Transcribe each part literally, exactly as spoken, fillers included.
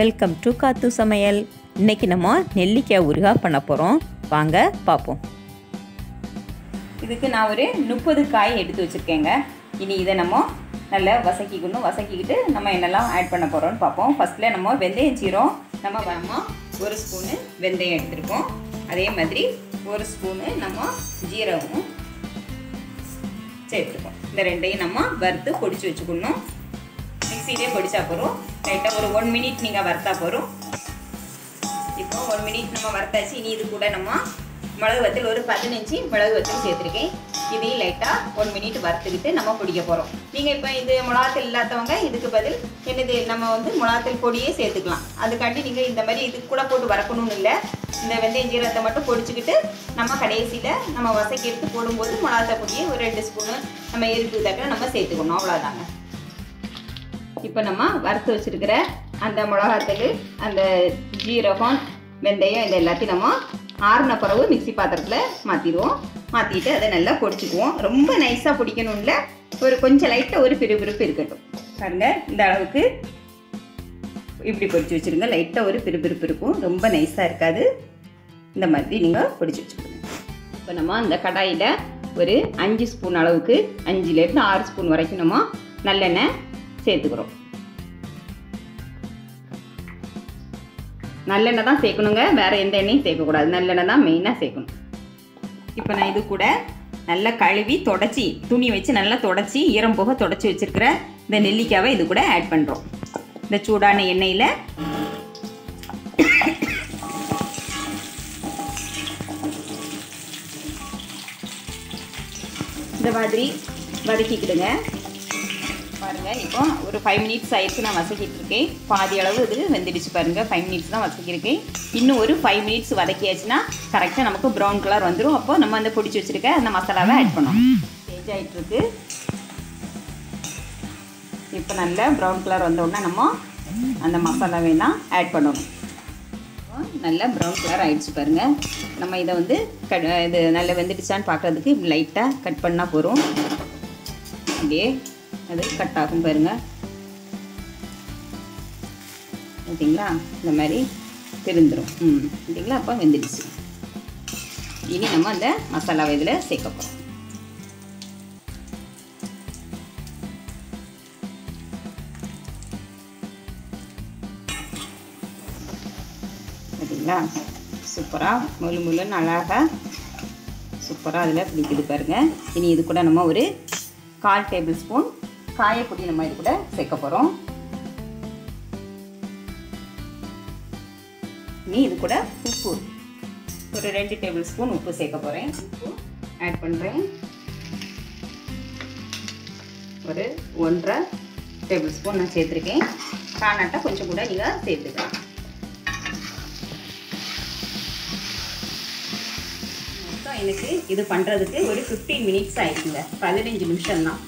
Welcome to காத்து சமையல். இன்றைக்கி நம்ம நெல்லிக்காய் ஊறுகாய் பண்ண போகிறோம். வாங்க பார்ப்போம். இதுக்கு நான் ஒரு முப்பது காய் எடுத்து வச்சுருக்கேங்க. இனி இதை நம்ம நல்லா வசக்கிக்கணும். வசக்கிக்கிட்டு நம்ம என்னெல்லாம் ஆட் பண்ண போகிறோம்னு பார்ப்போம். ஃபஸ்ட்டில் நம்ம வெந்தயம் சீரம் நம்ம நம்ம ஒரு ஸ்பூனு வெந்தயம் எடுத்துருக்கோம். அதே மாதிரி ஒரு ஸ்பூனு நம்ம ஜீரகமும் சேர்த்துருக்கோம். இந்த ரெண்டையும் நம்ம வறுத்து பொடிச்சு வச்சுக்கணும். மிக்சிலே பொடிச்சா போகிறோம். லைட்டாக ஒரு ஒன் மினிட் நீங்கள் வறுத்தா போகிறோம். இப்போ ஒன் மினிட் நம்ம வறுத்தாச்சு. இனி இது கூட நம்ம மிளகு வத்தல் ஒரு பதினஞ்சு மிளகு வத்தல் சேர்த்துருக்கேன். இதையும் லைட்டாக ஒன் மினிட் வறுத்துக்கிட்டு நம்ம பொடிக்க போகிறோம். நீங்கள் இப்போ இது மிளகாத்தல் இல்லாதவங்க இதுக்கு பதில் என்னது நம்ம வந்து மிளகாத்தல் பொடியே சேர்த்துக்கலாம். அதுக்காண்டி நீங்கள் இந்த மாதிரி இது கூட போட்டு வறுக்கணும்னு இல்லை. இந்த வெந்தயம் ஜீரகத்தை மட்டும் பொடிச்சுக்கிட்டு நம்ம கடைசியில் நம்ம வசக்கி எடுத்து போடும்போது மிளகாத்தல் பொடியை ஒரு ரெண்டு ஸ்பூனு நம்ம எரிப்பு தக்க நம்ம சேர்த்துக்கணும். அவ்வளோதாங்க. இப்போ நம்ம வறுத்து வச்சுருக்கிற அந்த மிளகாத்தூள், அந்த ஜீரகம், வெந்தயம் இது எல்லாத்தையும் நம்ம ஆறுன பிறகு மிக்சி பாத்திரத்தில் மாற்றிடுவோம். மாற்றிட்டு அதை நல்லா பொடிச்சுக்குவோம். ரொம்ப நைஸாக பிடிக்கணும் இல்லை, ஒரு கொஞ்சம் லைட்டாக ஒரு பிறுபிறுப்பு இருக்கட்டும். பாருங்கள், இந்த அளவுக்கு இப்படி பொடிச்சு வச்சுருங்க. லைட்டாக ஒரு பிறுபிறுப்பு இருக்கும், ரொம்ப நைஸாக இருக்காது. இந்த மாதிரி நீங்கள் பொடிச்சு வச்சுக்கோங்க. இப்போ நம்ம அந்த கடாயில் ஒரு அஞ்சு ஸ்பூன் அளவுக்கு, அஞ்சுலேருந்து ஆறு ஸ்பூன் வரைக்கும் நம்ம நல்லெண்ணெய் சேர்த்துக்கிறோம். நல்லெண்ணெய் தான் சேர்க்கணுங்க, வேறு எந்த எண்ணெயும் சேர்க்கக்கூடாது. நல்லெண்ணெய் தான் மெயினாக சேர்க்கணும். இப்போ நான் இது கூட நல்லா கழுவி தொடச்சி துணி வச்சு நல்லா தொடச்சி ஈரம் போக தொடச்சி வச்சுருக்கிற இந்த நெல்லிக்காவை இது கூட ஆட் பண்ணுறோம். இந்த சூடான எண்ணெயில் இந்த மாதிரி வதக்கிக்கிடுங்க. பாருங்கள், இப்போ ஒரு ஃபைவ் மினிட்ஸ் ஆயிடுச்சு நான் வதக்கிட்டு இருக்கேன். பாதி அளவு இது வெந்துடுச்சு பாருங்கள். ஃபைவ் மினிட்ஸ் தான் வதக்கியிருக்கேன். இன்னும் ஒரு ஃபைவ் மினிட்ஸ் வதக்கியாச்சுன்னா கரெக்டாக நமக்கு ப்ரௌன் கலர் வந்துடும். அப்போ நம்ம அந்த பொடிச்சு வச்சுருக்க அந்த மசாலாவை ஆட் பண்ணோம். சேஞ்ச் ஆகிட்டுருக்கு. இப்போ நல்லா ப்ரௌன் கலர் வந்தோடனே நம்ம அந்த மசாலாவையெல்லாம் ஆட் பண்ணணும். நல்லா ப்ரௌன் கலர் ஆகிடுச்சு பாருங்கள். நம்ம இதை வந்து கட் இது நல்லா வெந்துடுச்சான்னு பார்க்குறதுக்கு லைட்டாக கட் பண்ணால் போகிறோம். அப்படியே அது கட் ஆகும் பாருங்கள். ஓகேங்களா, இந்த மாதிரி திருந்துடும். ம் ஓகேங்களா, அப்போ வெந்துடுச்சு. இனி நம்ம அந்த மசாலாவை இதில் சேர்க்க போகிறோம். ஓகேங்களா, சூப்பராக முழு முழுன்னு அழகாக சூப்பராக அதில் பிடிக்குது பாருங்கள். இனி இது கூட நம்ம ஒரு கால் டேபிள் ஸ்பூன் காயப்பொடி நம்ம இது கூட சேர்க்க போகிறோம். நீ இது கூட உப்பு ஒரு ரெண்டு டேபிள் ஸ்பூன் உப்பு சேர்க்க போகிறேன். உப்பு ஆட் பண்ணுறேன். ஒரு ஒன்றரை டேபிள் ஸ்பூன் நான் சேர்த்துருக்கேன். காணாட்டா கொஞ்சம் கூட நீங்கள் சேர்த்துக்கலாம். மொத்தம் எனக்கு இது பண்ணுறதுக்கு ஒரு ஃபிஃப்டீன் மினிட்ஸ் ஆயிடுச்சுங்க. பதினஞ்சு நிமிஷம் தான்.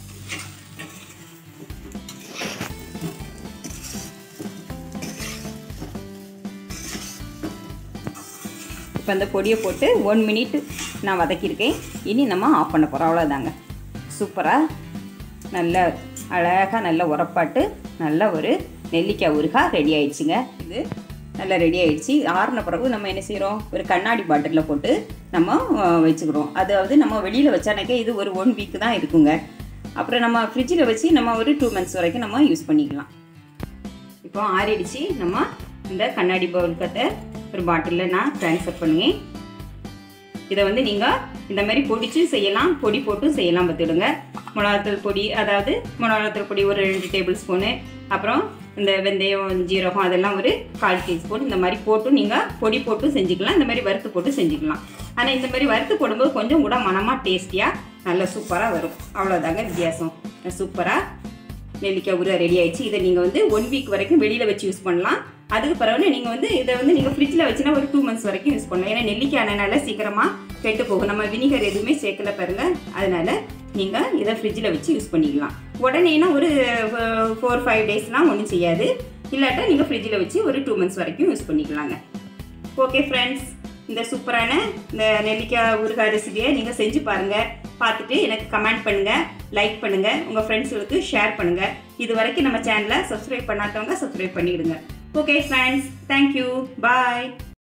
இப்போ அந்த பொடியை போட்டு ஒன் மினிட் நான் வதக்கியிருக்கேன். இனி நம்ம ஆஃப் பண்ண போகிறோம். அவ்வளோதாங்க. சூப்பராக நல்ல அழகாக நல்ல உரப்பாட்டு நல்ல ஒரு நெல்லிக்காய் ஊறுகாய் ரெடி ஆயிடுச்சுங்க. இது நல்லா ரெடி ஆகிடுச்சு. ஆறுன பிறகு நம்ம என்ன செய்கிறோம், ஒரு கண்ணாடி பாட்டிலில் போட்டு நம்ம வச்சுக்கிறோம். அதாவது நம்ம வெளியில் வச்சானாக்கே இது ஒரு ஒன் வீக் தான் இருக்குங்க. அப்புறம் நம்ம ஃப்ரிட்ஜில் வச்சு நம்ம ஒரு டூ மந்த்ஸ் வரைக்கும் நம்ம யூஸ் பண்ணிக்கலாம். இப்போ ஆறிடுச்சு. நம்ம இந்த கண்ணாடி பவுலுக்கத்தை ஒரு பாட்டிலில் நான் ட்ரான்ஸ்ஃபர் பண்ணுவேன். இதை வந்து நீங்கள் இந்த மாதிரி பொடிச்சு செய்யலாம், பொடி போட்டு செய்யலாம். பார்த்துடுங்க. மிளகாத்தூள் பொடி, அதாவது மிளகாத்தூள் பொடி ஒரு ரெண்டு டேபிள் ஸ்பூனு, அப்புறம் இந்த வெந்தயம் ஜீரகம் அதெல்லாம் ஒரு கால் டீஸ்பூன் இந்த மாதிரி போட்டு நீங்கள் பொடி போட்டு செஞ்சுக்கலாம். இந்த மாதிரி வறுத்து போட்டு செஞ்சுக்கலாம். ஆனால் இந்த மாதிரி வறுத்து போடும்போது கொஞ்சம் கூட மனமாக டேஸ்டியாக நல்லா சூப்பராக வரும். அவ்வளோதாங்க வித்தியாசம். சூப்பராக நெல்லிக்காய் ஊறுகாய் ரெடி ஆயிடுச்சு. இதை நீங்கள் வந்து ஒன் வீக் வரைக்கும் வெளியில் வச்சு யூஸ் பண்ணலாம். அதுக்கு பிறகு நீங்கள் வந்து இதை வந்து நீங்கள் ஃப்ரிட்ஜில் வச்சுன்னா ஒரு டூ மந்த்ஸ் வரைக்கும் யூஸ் பண்ணலாம். ஏன்னா நெல்லிக்காய் ஆனனால சீக்கிரமாக கெட்டு போகும். நம்ம வினிகர் எதுவுமே சேர்க்கல பாருங்கள். அதனால் நீங்கள் இதை ஃப்ரிட்ஜில் வச்சு யூஸ் பண்ணிக்கலாம். உடனேனா ஒரு ஃபோர் ஃபைவ் டேஸ்லாம் ஒன்றும் செய்யாது. இல்லாட்டா நீங்கள் ஃப்ரிட்ஜில் வச்சு ஒரு டூ மந்த்ஸ் வரைக்கும் யூஸ் பண்ணிக்கலாங்க. ஓகே ஃப்ரெண்ட்ஸ், இந்த சூப்பரான இந்த நெல்லிக்காய் ஊறுகாய் ரெசிபியை நீங்கள் செஞ்சு பாருங்கள். பார்த்துட்டு எனக்கு கமெண்ட் பண்ணுங்கள், லைக் பண்ணுங்கள், உங்கள் ஃப்ரெண்ட்ஸுகளுக்கு ஷேர் பண்ணுங்கள். இது வரைக்கும் நம்ம சேனலை சப்ஸ்கிரைப் பண்ணாதவங்க சப்ஸ்கிரைப் பண்ணிவிடுங்க. ஓகே ஃப்ரெண்ட்ஸ், தேங்க்யூ, பாய்.